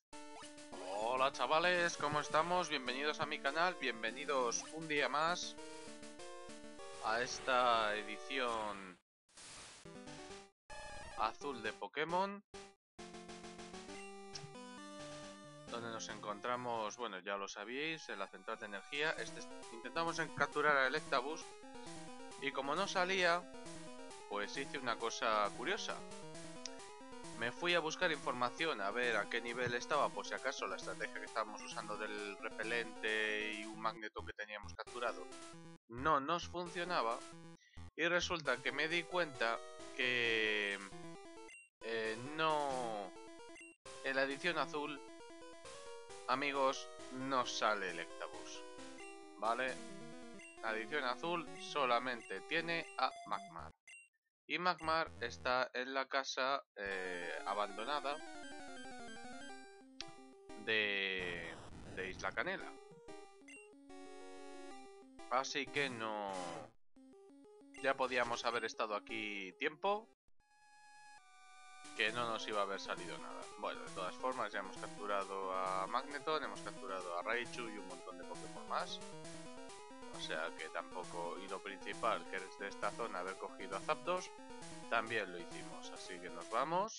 Hola chavales, ¿cómo estamos? Bienvenidos a mi canal, bienvenidos un día más a esta edición azul de Pokémon, donde nos encontramos, bueno, ya lo sabéis, en la central de energía. Intentamos capturar a Electabuzz y como no salía, pues hice una cosa curiosa. Me fui a buscar información a ver a qué nivel estaba, por si acaso la estrategia que estábamos usando del repelente y un magneto que teníamos capturado no nos funcionaba. Y resulta que me di cuenta que no, en la edición azul, amigos, no sale Electabuzz, ¿vale? La edición azul solamente tiene a Magmar. Y Magmar está en la casa abandonada de Isla Canela. Así que no... Ya podíamos haber estado aquí tiempo, que no nos iba a haber salido nada. Bueno, de todas formas ya hemos capturado a Magneton, hemos capturado a Raichu y un montón de Pokémon más. O sea que tampoco... Y lo principal, que es de esta zona, haber cogido a Zapdos, también lo hicimos. Así que nos vamos.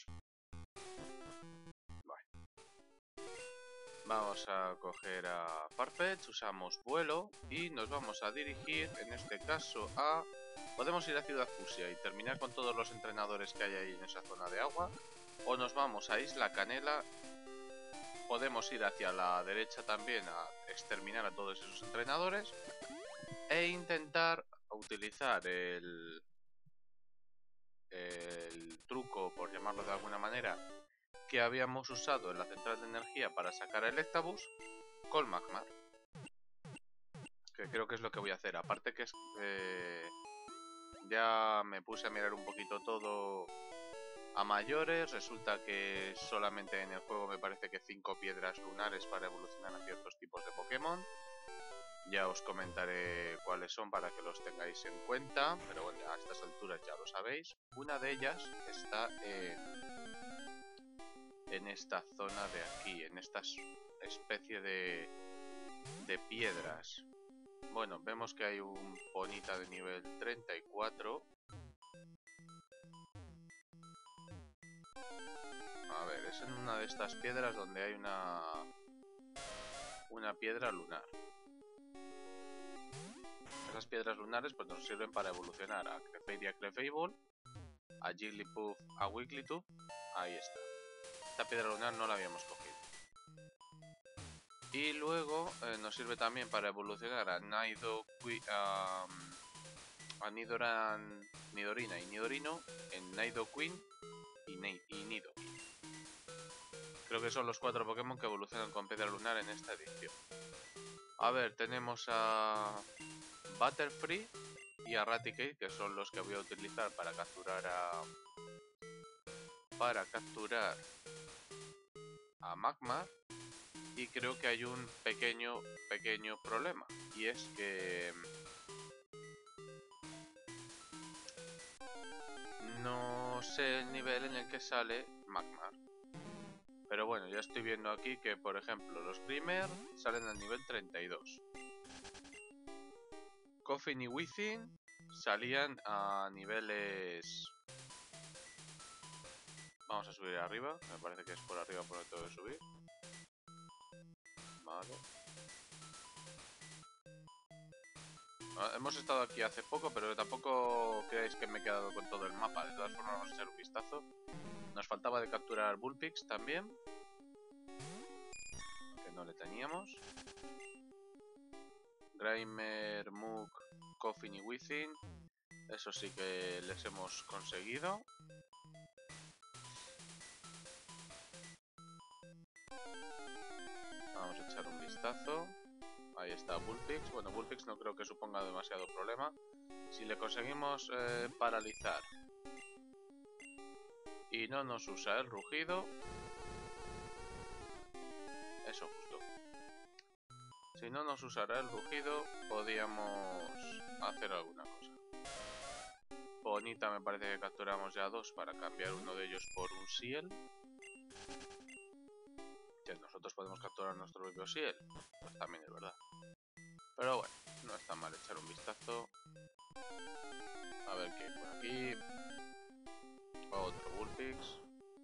Vamos a coger a Farfetch, usamos vuelo y nos vamos a dirigir, en este caso, a... Podemos ir a Ciudad Fusia y terminar con todos los entrenadores que hay ahí en esa zona de agua. O nos vamos a Isla Canela. Podemos ir hacia la derecha también a exterminar a todos esos entrenadores. E intentar utilizar el truco, por llamarlo de alguna manera, que habíamos usado en la central de energía para sacar a Electabuzz con Magmar. Que creo que es lo que voy a hacer. Aparte que es... ya me puse a mirar un poquito todo a mayores. Resulta que solamente en el juego me parece que 5 piedras lunares para evolucionar a ciertos tipos de Pokémon. Ya os comentaré cuáles son para que los tengáis en cuenta. Pero bueno, a estas alturas ya lo sabéis. Una de ellas está en esta zona de aquí. En esta especie de piedras. Bueno, vemos que hay un Ponyta de nivel 34. A ver, es en una de estas piedras donde hay una piedra lunar. Esas piedras lunares pues nos sirven para evolucionar a Clefairy y a Clefable, a Jigglypuff, a Wigglytuff. Ahí está. Esta piedra lunar no la habíamos cogido. Y luego nos sirve también para evolucionar a Nidorina y Nidorino en Nidoqueen y Nidoking. Creo que son los 4 Pokémon que evolucionan con piedra lunar en esta edición. A ver, tenemos a Butterfree y a Raticate, que son los que voy a utilizar para capturar a Magmar. Y creo que hay un pequeño problema, y es que no sé el nivel en el que sale Magmar. Pero bueno, ya estoy viendo aquí que, por ejemplo, los Grimer salen al nivel 32. Koffing y Weezing salían a niveles... Vamos a subir arriba, me parece que es por arriba por donde tengo que subir. Vale. Hemos estado aquí hace poco, pero tampoco creáis que me he quedado con todo el mapa. De todas formas vamos a echar un vistazo. Nos faltaba de capturar Bullpix también, que no le teníamos. Grimer, Muk, Koffing y Weezing, eso sí que les hemos conseguido. Vamos a echar un vistazo. Ahí está Bullpix. Bueno, Bullpix no creo que suponga demasiado problema. Si le conseguimos paralizar y no nos usa el rugido, eso justo. Si no nos usara el rugido, podíamos hacer alguna cosa. Bonita, me parece que capturamos ya 2 para cambiar uno de ellos por un Ciel. Que nosotros podemos capturar nuestro propio Ciel, pues también es verdad. Pero bueno, no está mal echar un vistazo. A ver qué hay por aquí. Otro Vulpix.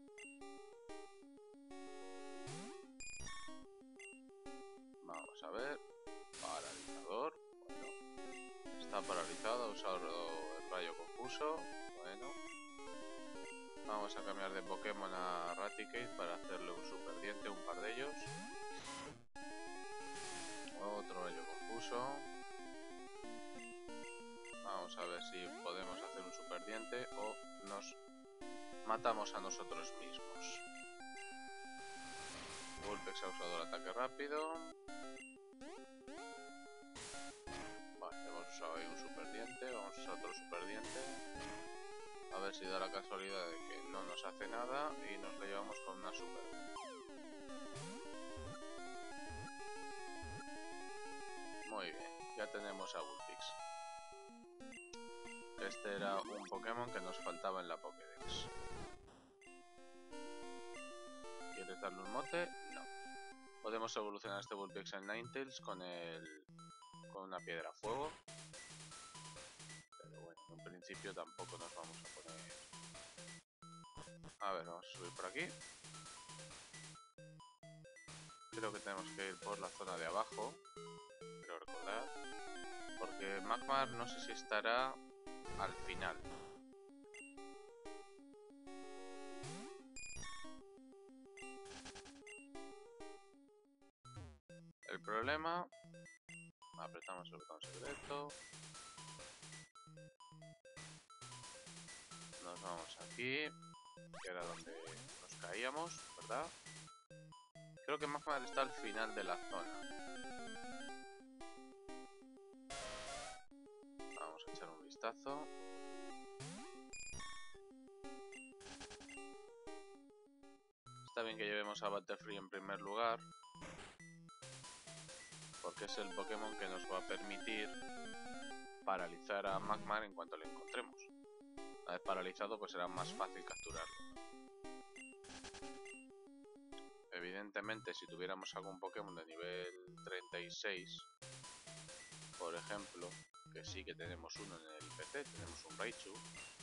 Vamos a ver. Paralizador. Bueno. Está paralizado. Ha usado el rayo confuso. Bueno. Vamos a cambiar de Pokémon a Raticate para hacerle un super diente, un par de ellos. Otro rayo confuso. Vamos a ver si podemos hacer un super diente o nos matamos a nosotros mismos. Vulpix ha usado el ataque rápido. Vale, hemos usado ahí un super diente. Vamos a usar otro super diente. A ver si da la casualidad de que no nos hace nada y nos lo llevamos con una super. Muy bien, ya tenemos a Vulpix. Este era un Pokémon que nos faltaba en la Pokédex. ¿Quieres darle un mote? No. Podemos evolucionar este Vulpix en Ninetales con una piedra fuego. Pero bueno, en un principio tampoco nos vamos a poner... A ver, vamos a subir por aquí. Creo que tenemos que ir por la zona de abajo. Creo recordar. Porque Magmar no sé si estará al final. El problema... Apretamos el botón secreto. Nos vamos aquí. Que era donde nos caíamos, ¿verdad? Creo que Magmar está al final de la zona. Vamos a echar un vistazo. Está bien que llevemos a Butterfree en primer lugar, porque es el Pokémon que nos va a permitir paralizar a Magmar en cuanto le encontremos. Una vez paralizado, pues será más fácil capturarlo. Evidentemente, si tuviéramos algún Pokémon de nivel 36, por ejemplo, que sí que tenemos uno en el PC, tenemos un Raichu.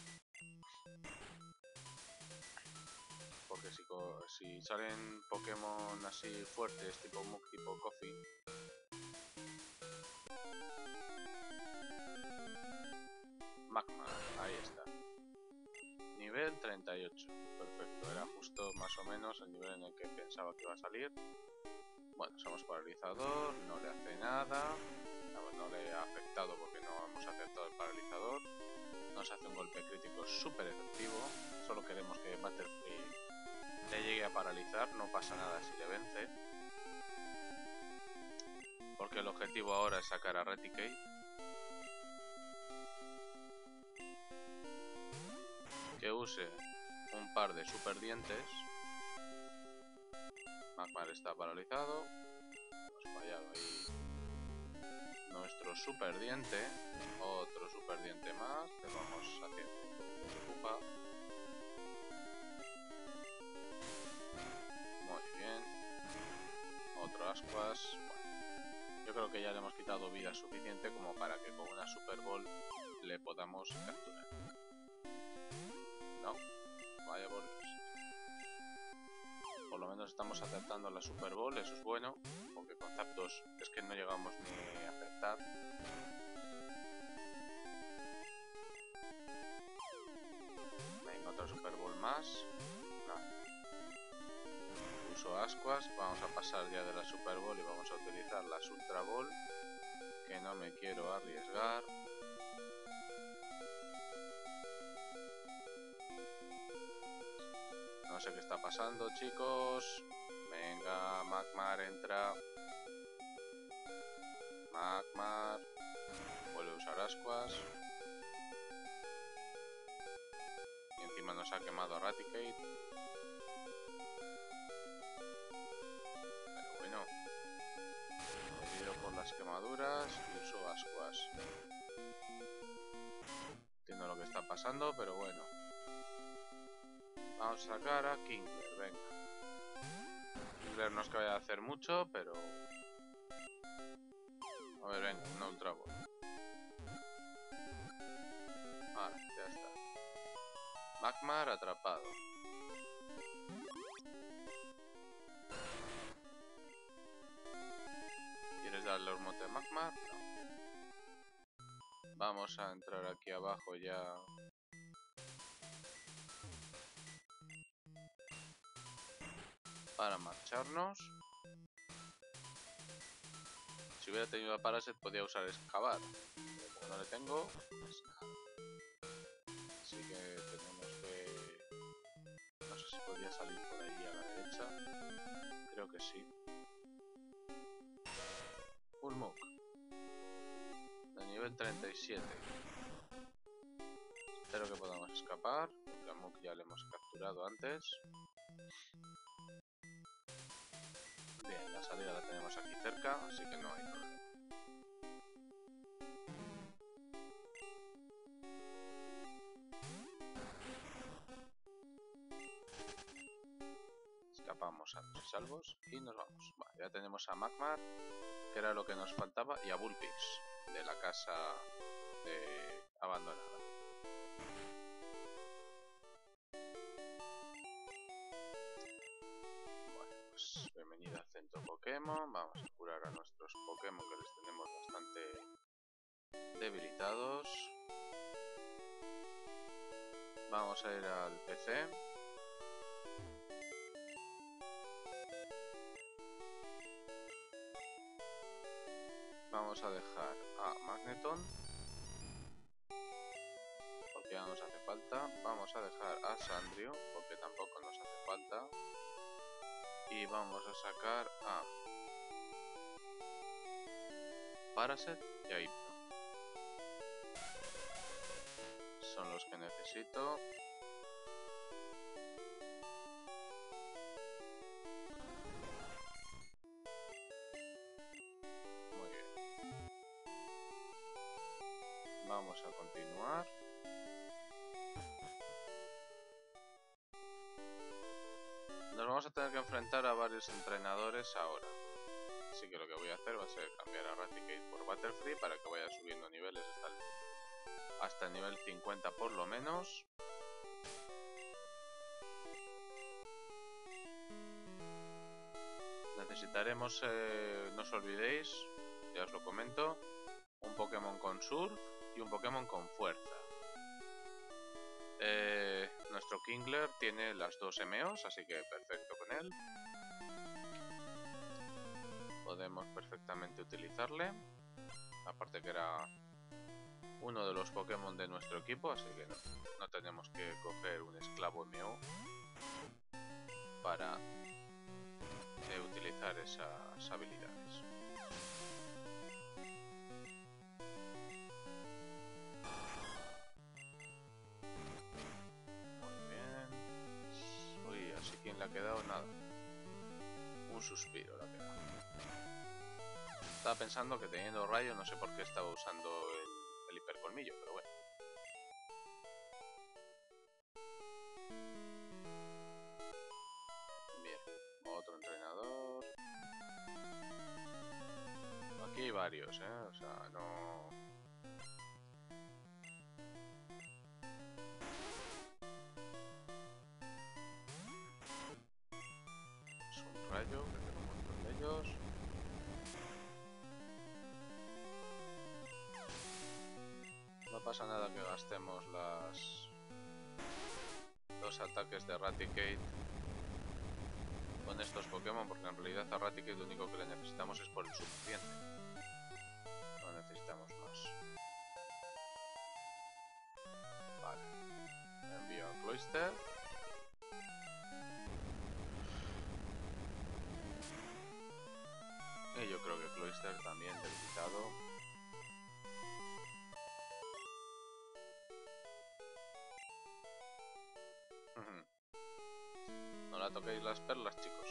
Porque si salen Pokémon así fuertes, tipo Muk, tipo Coffee, Magmar, ahí está. Nivel 38, perfecto, era justo más o menos el nivel en el que pensaba que iba a salir. Bueno, somos paralizador, no le hace nada, no le ha afectado porque no hemos acertado el paralizador. Nos hace un golpe crítico súper efectivo, solo queremos que Butterfree le llegue a paralizar, no pasa nada si le vence. Porque el objetivo ahora es sacar a Raticate. Que use un par de super dientes. Magmar está paralizado. Hemos fallado ahí nuestro super diente. Otro super diente más. Le vamos haciendo un poquito de pupa. Muy bien. Otro ascuas. Bueno, yo creo que ya le hemos quitado vida suficiente como para que con una Super Ball le podamos capturar. No, vaya bolas. Por lo menos estamos acertando la Super Bowl, eso es bueno, porque con Zapdos es que no llegamos ni a acertar. Venga, otra Super Bowl más. No. Uso ascuas, vamos a pasar ya de la Super Bowl y vamos a utilizar las Ultra Ball, que no me quiero arriesgar. No sé qué está pasando, chicos. Venga, Magmar, entra. Magmar. Vuelve a usar ascuas. Y encima nos ha quemado a Raticate. Pero bueno. He ido por las quemaduras y uso ascuas. Entiendo lo que está pasando, pero bueno. Vamos a sacar a Kingler, venga. Kingler no es que vaya a hacer mucho, pero... A ver, venga, una Ultra Ball. Vale, ya está. Magmar atrapado. ¿Quieres darle un mote a Magmar? No. Vamos a entrar aquí abajo ya. Para marcharnos. Si hubiera tenido a Parasect podía usar excavar. Pero como no le tengo, pues nada. Así que tenemos que... No sé si podía salir por ahí a la derecha. Creo que sí. Ulmuk. De nivel 37. Espero que podamos escapar. Porque a Muk ya le hemos capturado antes. Bien, la salida la tenemos aquí cerca, así que no hay problema. Escapamos sanos y salvos y nos vamos. Vale, ya tenemos a Magmar, que era lo que nos faltaba, y a Bullpix, de la casa abandonada. Bueno, pues bienvenida al centro Pokémon. Vamos a curar a nuestros Pokémon que les tenemos bastante debilitados. Vamos a ir al PC. Vamos a dejar a Magneton, porque ya nos hace falta. Vamos a dejar a Sandrio, porque tampoco nos hace falta. Y vamos a sacar a Parasect y a Hypno. Son los que necesito. Muy bien. Vamos a continuar. Nos vamos a tener que enfrentar a varios entrenadores ahora. Así que lo que voy a hacer va a ser cambiar a Raticate por Butterfree para que vaya subiendo niveles hasta el nivel 50 por lo menos. Necesitaremos, no os olvidéis, ya os lo comento, un Pokémon con Surf y un Pokémon con Fuerza. Nuestro Kingler tiene las dos MOs, así que perfecto con él. Podemos perfectamente utilizarle. Aparte que era uno de los Pokémon de nuestro equipo, así que no tenemos que coger un esclavo MO para utilizar esas habilidades. Muy bien. Uy, así quien le ha quedado nada. Un suspiro le ha quedado. Estaba pensando que teniendo rayo no sé por qué estaba usando el hipercolmillo, pero bueno. Bien, otro entrenador. Aquí hay varios, o sea, no... Es un rayo, que tengo un montón de ellos. No pasa nada que gastemos los ataques de Raticate con estos Pokémon, porque en realidad a Raticate lo único que le necesitamos es por el suficiente. No necesitamos más. Vale. Envío a Cloyster. Y yo creo que Cloyster también debilitado. No la toquéis las perlas, chicos.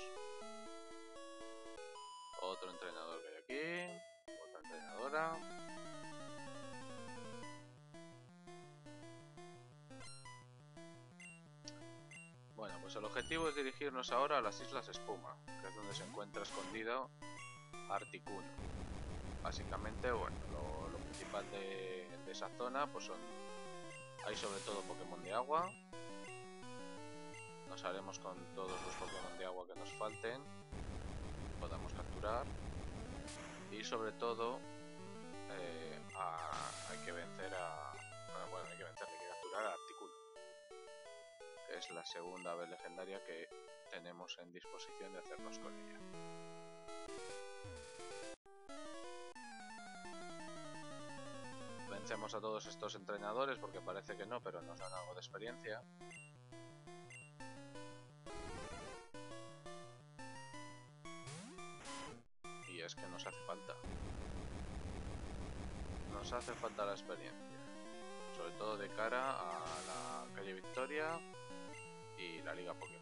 Otro entrenador que hay aquí. Otra entrenadora. Bueno, Pues el objetivo es dirigirnos ahora a las Islas Espuma, que es donde se encuentra escondido Articuno. Básicamente, bueno, lo principal de esa zona, pues hay sobre todo Pokémon de agua. Nos haremos con todos los Pokémon de agua que nos falten, podamos capturar. Y sobre todo, hay que vencer hay que capturar a Articuno, que es la segunda ave legendaria que tenemos en disposición de hacernos con ella. Vencemos a todos estos entrenadores porque parece que no, pero nos dan algo de experiencia. Y es que nos hace falta. Nos hace falta la experiencia. Sobre todo de cara a la calle Victoria y la Liga Pokémon.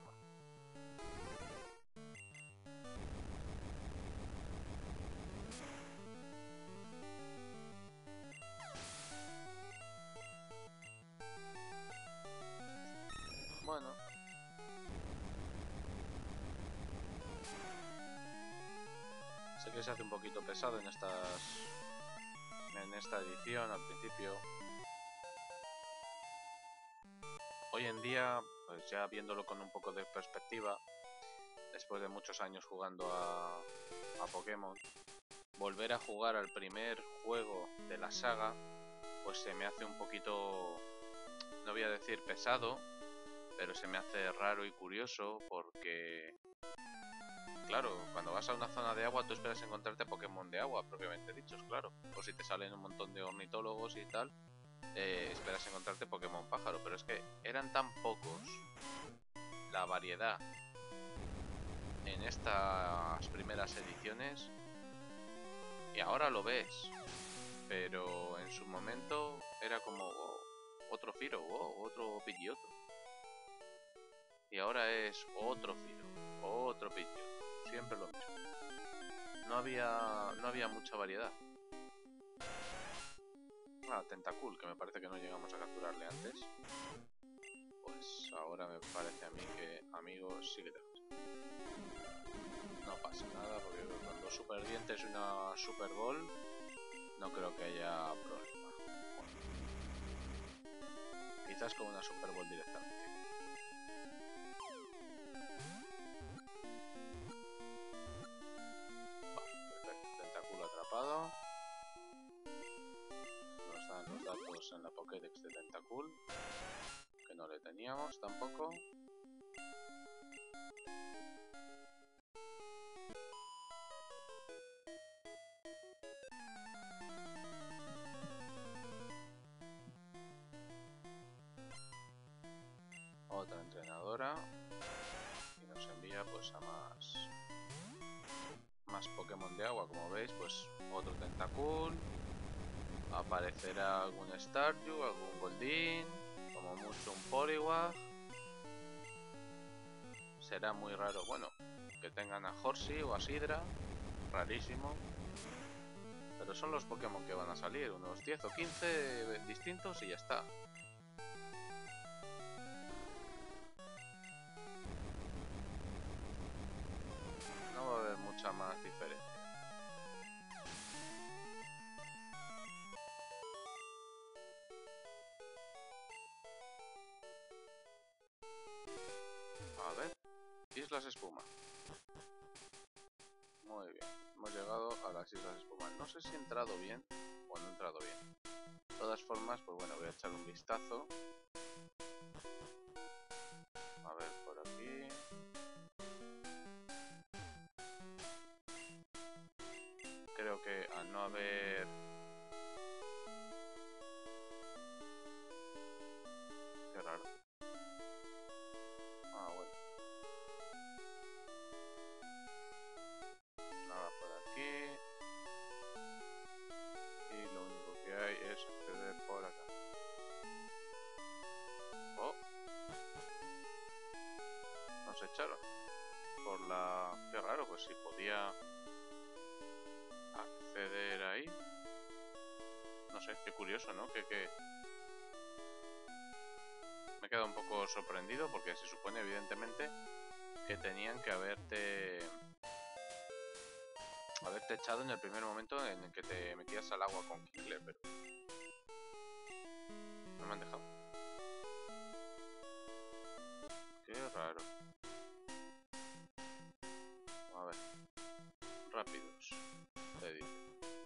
Bueno. Sé que se hace un poquito pesado en esta edición al principio. Hoy en día, pues ya viéndolo con un poco de perspectiva, después de muchos años jugando a Pokémon, volver a jugar al primer juego de la saga, pues se me hace un poquito, no voy a decir pesado, pero se me hace raro y curioso porque, claro, cuando vas a una zona de agua tú esperas encontrarte Pokémon de agua, propiamente dichos, claro. O si te salen un montón de ornitólogos y tal, esperas encontrarte Pokémon pájaro, pero es que eran tan pocos la variedad en estas primeras ediciones y ahora lo ves, pero en su momento era como otro Firo, otro Pidgeotto, y ahora es otro Firo, otro Pidgeotto, siempre lo mismo. No había mucha variedad. Tentacool, que me parece que no llegamos a capturarle antes. Pues ahora me parece a mí que, amigos, sí que tenemos. No pasa nada, porque con dos super dientes y una Super Ball no creo que haya problema. Bueno, quizás con una Super Ball directamente. Vale, perfecto. Tentacool atrapado. Nos dan los datos en la Pokédex de Tentacool, que no le teníamos tampoco. Otra entrenadora y nos envía pues a más Pokémon de agua. Como veis, pues otro Tentacool, aparecerá algún Staryu, algún Goldeen, como mucho un Poliwag. Será muy raro, bueno, que tengan a Horsey o a Sidra, rarísimo, pero son los Pokémon que van a salir, unos 10 o 15 distintos y ya está. No va a haber mucha más diferencia. A ver, Islas Espuma. Muy bien, hemos llegado a las Islas Espuma. No sé si he entrado bien o no he entrado bien. De todas formas, pues bueno, voy a echar un vistazo. A ver, por aquí. Creo que al no haber... Qué raro. Bueno. Nada por aquí. Y lo único que hay es acceder por acá. Oh. Nos echaron. Por la... Qué raro, pues si podía acceder ahí. No sé, qué curioso, ¿no? Que Me he quedado un poco sorprendido porque se supone evidentemente que tenían que haberte echado en el primer momento en el que te metías al agua con Kingler, pero no me han dejado. Qué raro. A ver, rápidos, te dice.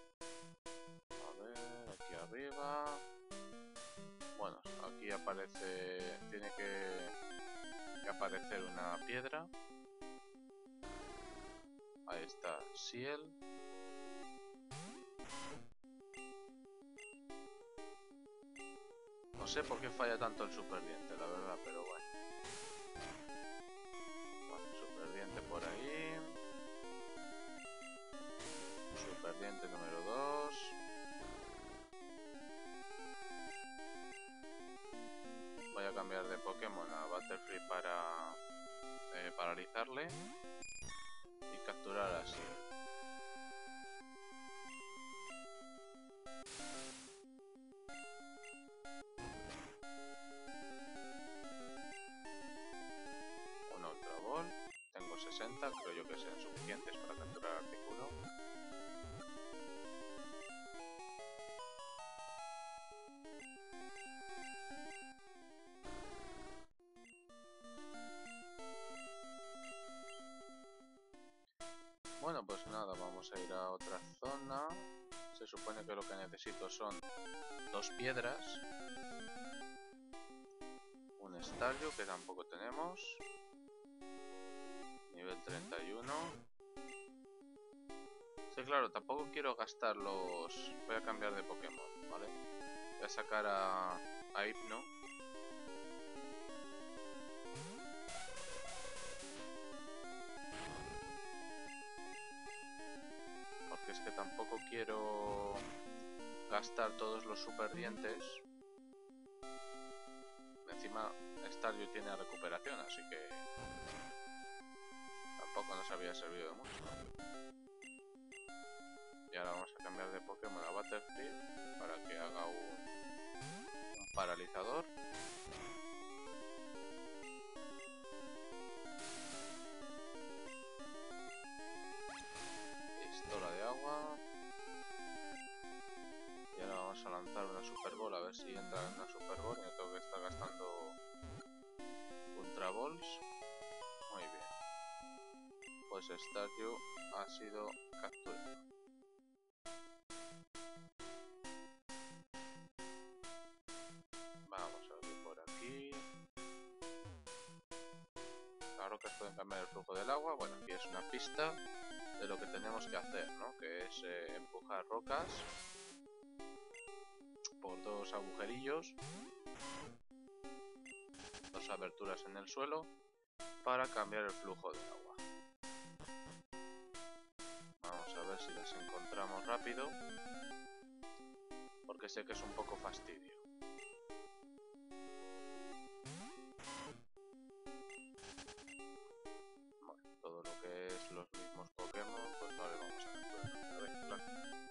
A ver, aquí arriba. Bueno, aquí aparece, tiene que aparecer una piedra. Ahí está, Ciel. No sé por qué falla tanto el superdiente, la verdad, pero bueno. Bueno, superdiente por ahí. Superdiente número 2. Voy a cambiar de Pokémon a Butterfree para paralizarle y capturar así. Un Ultra Ball. Tengo 60, creo yo que sean suficientes para capturar Articuno. Bueno, pues nada, vamos a ir a otra zona. Se supone que lo que necesito son 2 piedras, un estadio que tampoco tenemos, nivel 31. Sí, claro, tampoco quiero gastar los... Voy a cambiar de Pokémon, ¿vale? Voy a sacar a Hypno. Porque es que tampoco quiero gastar todos los super dientes. Encima Staryu tiene recuperación, así que tampoco nos había servido de mucho. Y ahora vamos a cambiar de Pokémon a Butterfree para que haga un paralizador. Pistola de agua. Y ahora vamos a lanzar una Super Ball, a ver si entra en una Super Ball y no tengo que estar gastando Ultra Balls. Muy bien. Pues Staryu ha sido capturado. Vamos a abrir por aquí. Las rocas pueden cambiar el flujo del agua. Bueno, aquí es una pista de lo que tenemos que hacer, ¿no? Que es empujar rocas por 2 agujerillos, 2 aberturas en el suelo para cambiar el flujo del agua. Vamos a ver si las encontramos rápido, porque sé que es un poco fastidio. Bueno, todo lo que es los mismos Pokémon, pues no le vamos a capturar. A ver, claro.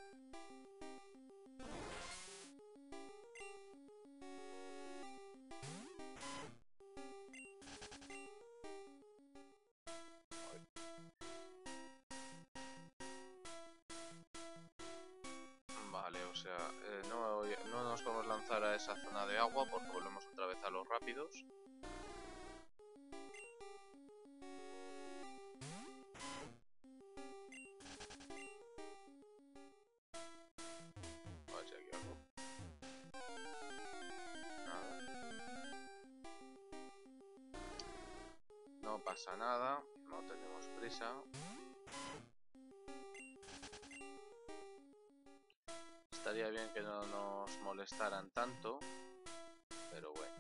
Vale, o sea, no nos podemos lanzar a esa zona de agua porque volvemos otra vez a los rápidos. A ver si aquí algo. Nada. No pasa nada, no tenemos prisa. Estaría bien que no nos molestaran tanto, pero bueno.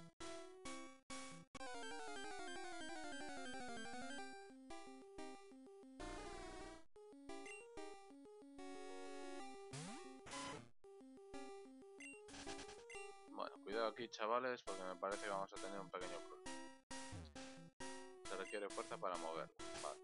Bueno, cuidado aquí, chavales, porque me parece que vamos a tener un pequeño problema. Se requiere fuerza para moverlo. Vale.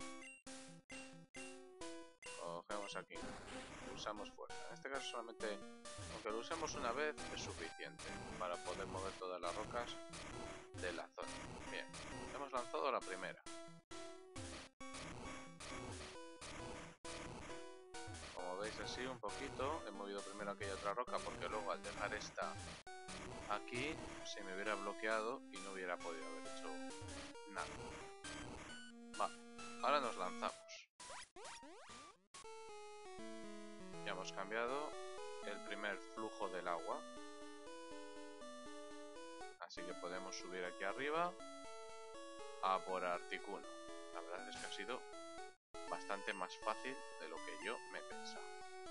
Cogemos aquí. Usamos fuerza. En este caso solamente, aunque lo usemos una vez, es suficiente para poder mover todas las rocas de la zona. Bien, hemos lanzado la primera. Como veis así un poquito, he movido primero aquella otra roca porque luego al dejar esta aquí se me hubiera bloqueado y no hubiera podido haber hecho nada. Vale, ahora nos lanzamos. Ya hemos cambiado el primer flujo del agua. Así que podemos subir aquí arriba a por Articuno. La verdad es que ha sido bastante más fácil de lo que yo me pensaba.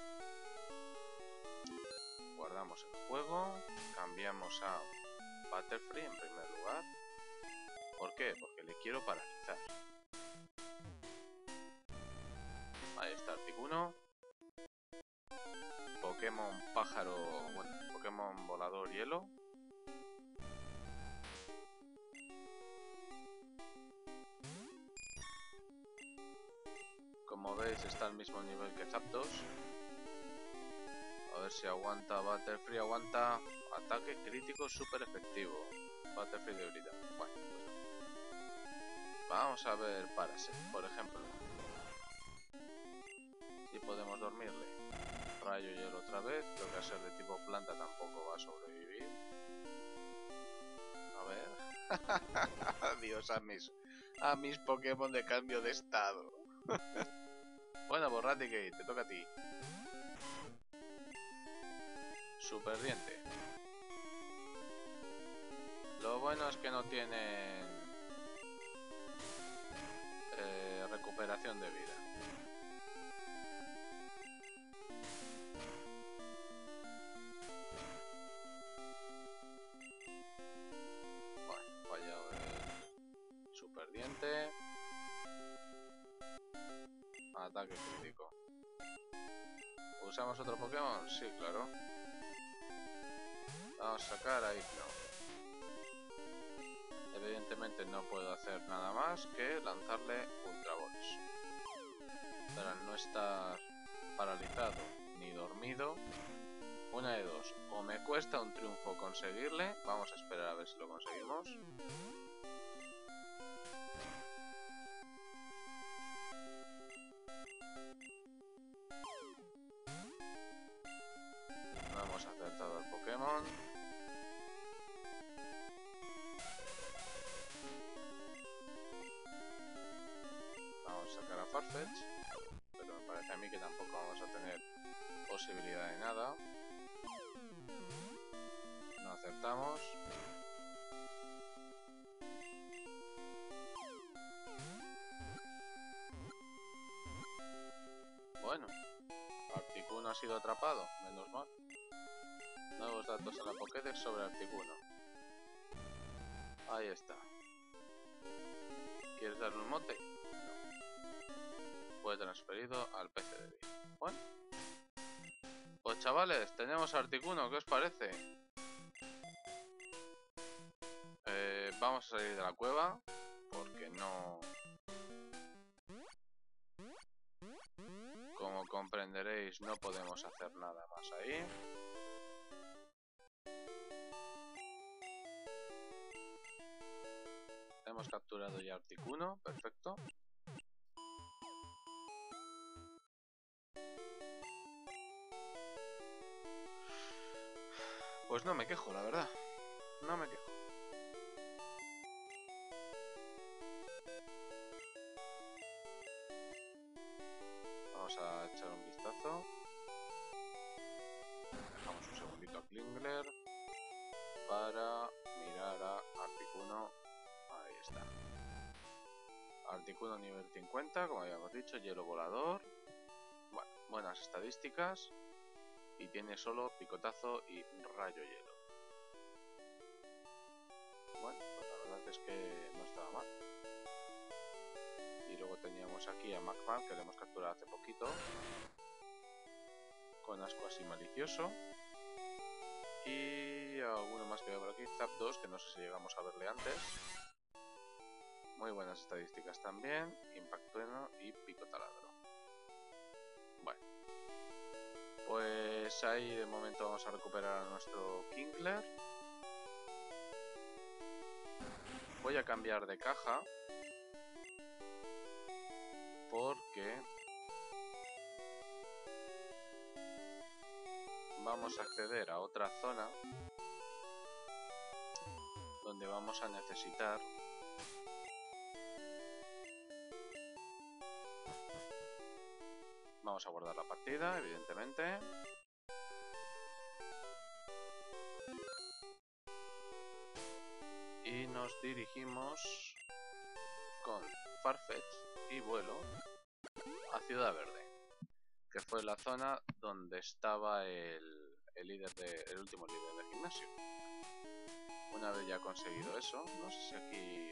Guardamos el juego, cambiamos a Butterfree en primer lugar. ¿Por qué? Porque le quiero paralizar. Ahí está Articuno. Pokémon pájaro, bueno, Pokémon volador hielo. Como veis está al mismo nivel que Zapdos. A ver si aguanta Butterfree, aguanta. Ataque crítico súper efectivo. Butterfree debilidad. Bueno, pues vamos a ver Parasect, por ejemplo. Si podemos dormirle. Rayo hielo otra vez. Creo que al ser de tipo planta tampoco va a sobrevivir. A ver. Adiós a mis Pokémon de cambio de estado. Bueno, pues Raticate, te toca a ti. Super diente. Lo bueno es que no tienen recuperación de vida. Bueno, fallado el super diente. Ataque crítico. ¿Usamos otro Pokémon? Sí, claro. Vamos a sacar a Hypno. Evidentemente no puedo hacer nada más que lanzarle Ultra Balls. Pero al no estar paralizado ni dormido, una de dos, o me cuesta un triunfo conseguirle, vamos a esperar a ver si lo conseguimos. No hemos acertado al Pokémon. Vamos a sacar a Farfetch, pero me parece a mí que tampoco vamos a tener posibilidad de nada. No acertamos. Bueno, Articuno ha sido atrapado, menos mal. Nuevos datos en la Pokédex sobre Articuno. Ahí está. ¿Quieres darle un mote? No. Fue transferido al PCDB. Bueno. Pues chavales, tenemos Articuno, ¿qué os parece? Vamos a salir de la cueva, porque no... Como comprenderéis, no podemos hacer nada más ahí. Hemos capturado ya Articuno, perfecto. Pues no me quejo, la verdad. No me quejo. Vamos a echar un vistazo. Dejamos un segundito a Klingler para mirar a Articuno. Ahí está. Articuno nivel 50, como habíamos dicho, hielo volador. Bueno, buenas estadísticas. Y tiene solo picotazo y rayo hielo. Bueno, pues la verdad es que no estaba mal. Y luego teníamos aquí a Magmar, que le hemos capturado hace poquito. Con asco así malicioso. Y alguno más que veo por aquí, Zapdos, que no sé si llegamos a verle antes. Muy buenas estadísticas también. Impactueno y picotaladro. Bueno. Pues ahí de momento vamos a recuperar a nuestro Kingler. Voy a cambiar de caja porque vamos a acceder a otra zona donde vamos a necesitar vamos a guardar la partida, evidentemente. Y nos dirigimos con Farfetch y vuelo a Ciudad Verde, que fue la zona donde estaba el último líder de gimnasio. Una vez ya conseguido eso, no sé si aquí...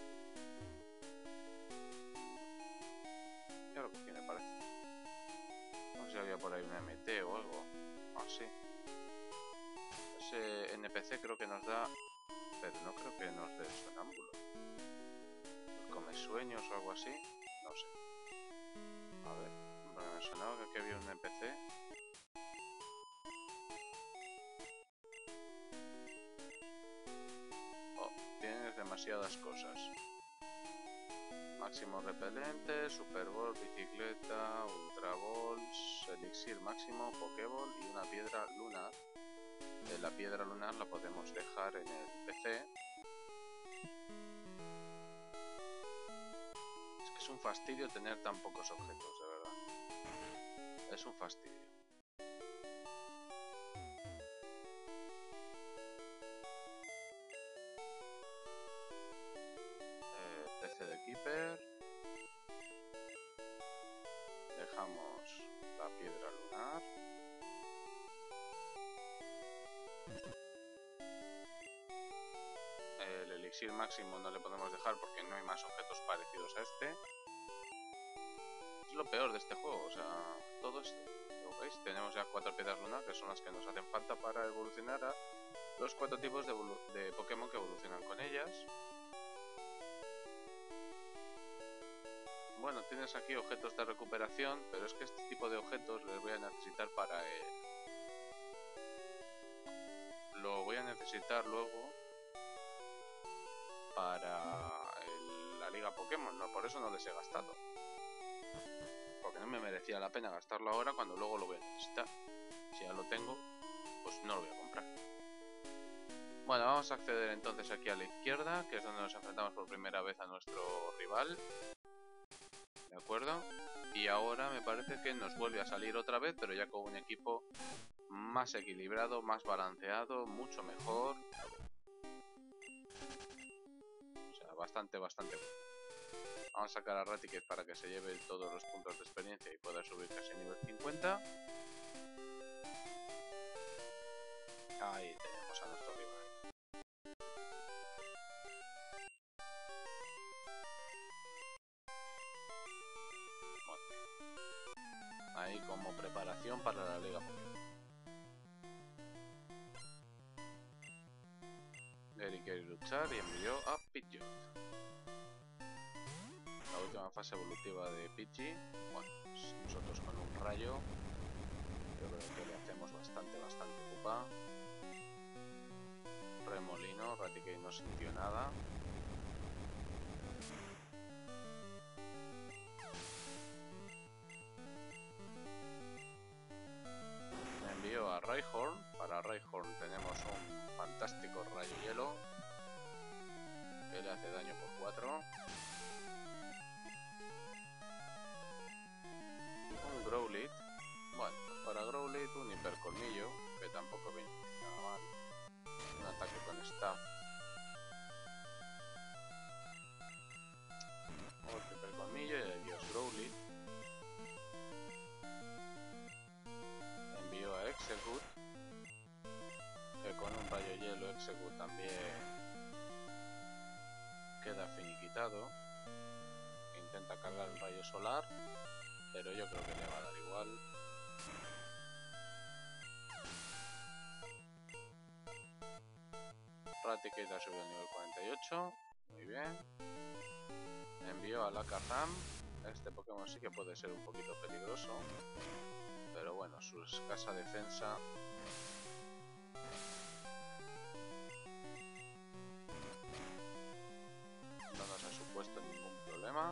Claro que aquí me parece. No sé si había por ahí un MT o algo. Ah, sí. Ese NPC creo que nos da... Pero no creo que nos dé el sonámbulo. ¿El come sueños o algo así? No sé. A ver. Bueno, me sonaba que aquí había un NPC. Oh, tienes demasiadas cosas. Máximo repelente, Super Ball, bicicleta, Ultra Balls, elixir máximo, Pokéball y una piedra lunar. La piedra lunar la podemos dejar en el PC. Es que es un fastidio tener tan pocos objetos, de verdad. Es un fastidio. PC de Keeper. Dejamos la piedra lunar. El elixir máximo no le podemos dejar porque no hay más objetos parecidos a este. Es lo peor de este juego, o sea, todo esto. ¿Lo veis? Tenemos ya 4 piedras lunar que son las que nos hacen falta para evolucionar a los 4 tipos de Pokémon que evolucionan con ellas. Bueno, tienes aquí objetos de recuperación, pero es que este tipo de objetos los voy a necesitar para lo voy a necesitar luego para la Liga Pokémon, no, por eso no les he gastado. Porque no me merecía la pena gastarlo ahora cuando luego lo voy a necesitar. Si ya lo tengo, pues no lo voy a comprar. Bueno, vamos a acceder entonces aquí a la izquierda, que es donde nos enfrentamos por primera vez a nuestro rival. ¿De acuerdo? Y ahora me parece que nos vuelve a salir otra vez, pero ya con un equipo más equilibrado, más balanceado, mucho mejor. O sea, bastante bueno. Vamos a sacar a Raticate para que se lleve todos los puntos de experiencia y pueda subir casi a nivel 50. Ahí tenemos a nuestro rival. Ahí como preparación para la Liga Pokémon. Gary quiere luchar y envió a Pidgeot. La última fase evolutiva de Pidgey. Bueno, pues nosotros con un rayo. Yo creo que le hacemos bastante pupa. Remolino, Raticate no sintió nada. Me envió a Rhyhorn. Para Rhyhorn tenemos un fantástico rayo hielo que le hace daño por 4. Un Growlithe. Bueno, pues para Growlithe un hipercolmillo, que tampoco viene nada mal. Un ataque con staff. Otro hipercolmillo y adiós Growlithe. Envío a Execute, que con un rayo hielo Execute también queda finiquitado. Intenta cargar el rayo solar, pero yo creo que le va a dar igual. Raticate ha subido al nivel 48, muy bien. Envió a Lakazam. Este Pokémon sí que puede ser un poquito peligroso, pero bueno, su escasa defensa problema.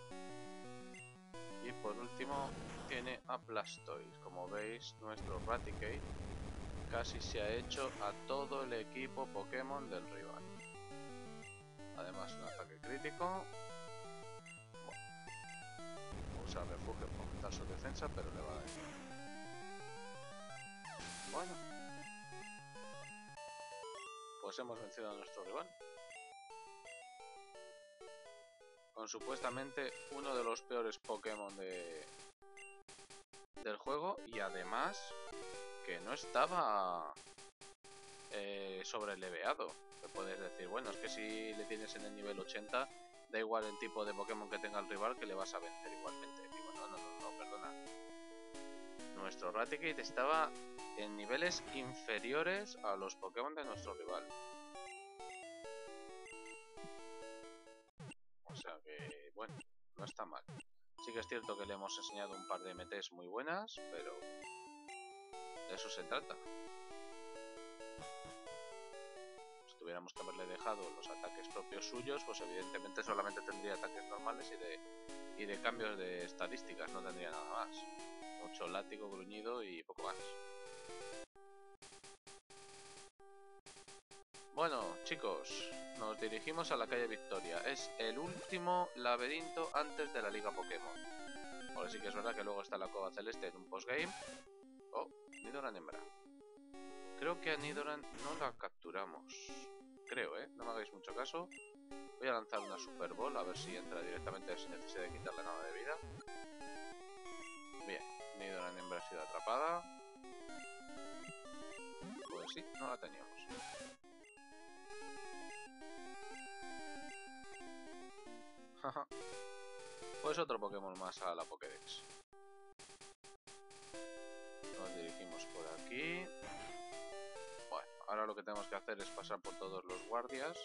Y por último tiene a Blastoise. Como veis, nuestro Raticate casi se ha hecho a todo el equipo Pokémon del rival. Además, un ataque crítico. Bueno, usa refugio para aumentar su defensa, pero le va a dar. Bueno, pues hemos vencido a nuestro rival. Con supuestamente uno de los peores Pokémon del juego, y además que no estaba sobreleveado. Te puedes decir, bueno, es que si le tienes en el nivel 80, da igual el tipo de Pokémon que tenga el rival, que le vas a vencer igualmente. Digo, no, perdona. Nuestro Raticate estaba en niveles inferiores a los Pokémon de nuestro rival. O sea que, bueno, no está mal. Sí que es cierto que le hemos enseñado un par de MTs muy buenas, pero de eso se trata. Si tuviéramos que haberle dejado los ataques propios suyos, pues evidentemente solamente tendría ataques normales y de cambios de estadísticas, no tendría nada más. Mucho látigo, gruñido y poco más. Bueno, chicos, nos dirigimos a la calle Victoria. Es el último laberinto antes de la Liga Pokémon. Ahora sí que es verdad que luego está la Cova Celeste en un postgame. Oh, Nidoran hembra. Creo que a Nidoran no la capturamos. Creo, no me hagáis mucho caso. Voy a lanzar una Super Ball a ver si entra directamente sin necesidad de quitarle nada de vida. Bien, Nidoran hembra ha sido atrapada. Pues sí, no la teníamos. Pues otro Pokémon más a la Pokédex. Nos dirigimos por aquí. Bueno, ahora lo que tenemos que hacer es pasar por todos los guardias.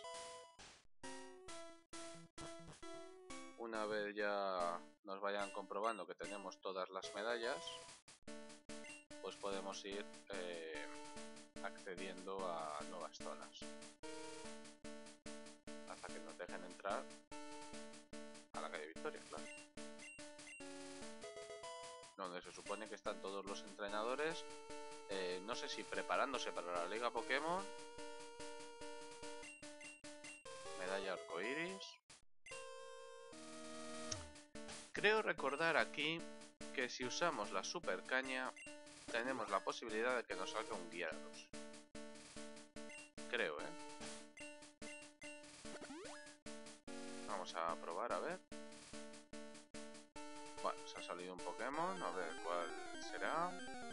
Una vez ya nos vayan comprobando que tenemos todas las medallas, pues podemos ir accediendo a nuevas zonas. Hasta que nos dejen entrar a la calle Victoria, claro. Donde se supone que están todos los entrenadores, no sé si preparándose para la Liga Pokémon. Medalla arcoiris. Creo recordar aquí que si usamos la Super Caña tenemos la posibilidad de que nos salga un Gyarados. Creo, Vamos a probar, a ver. Bueno, se ha salido un Pokémon, a ver cuál será.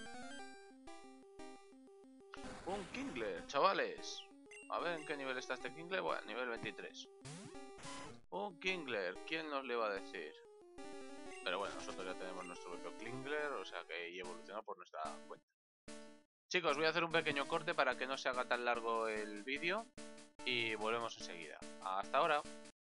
¡Un Kingler, chavales! A ver en qué nivel está este Kingler. Bueno, nivel 23. Un Kingler, ¿quién nos le va a decir? Pero bueno, nosotros ya tenemos nuestro propio Kingler, o sea que evoluciona por nuestra cuenta. Chicos, voy a hacer un pequeño corte para que no se haga tan largo el vídeo y volvemos enseguida. ¡Hasta ahora!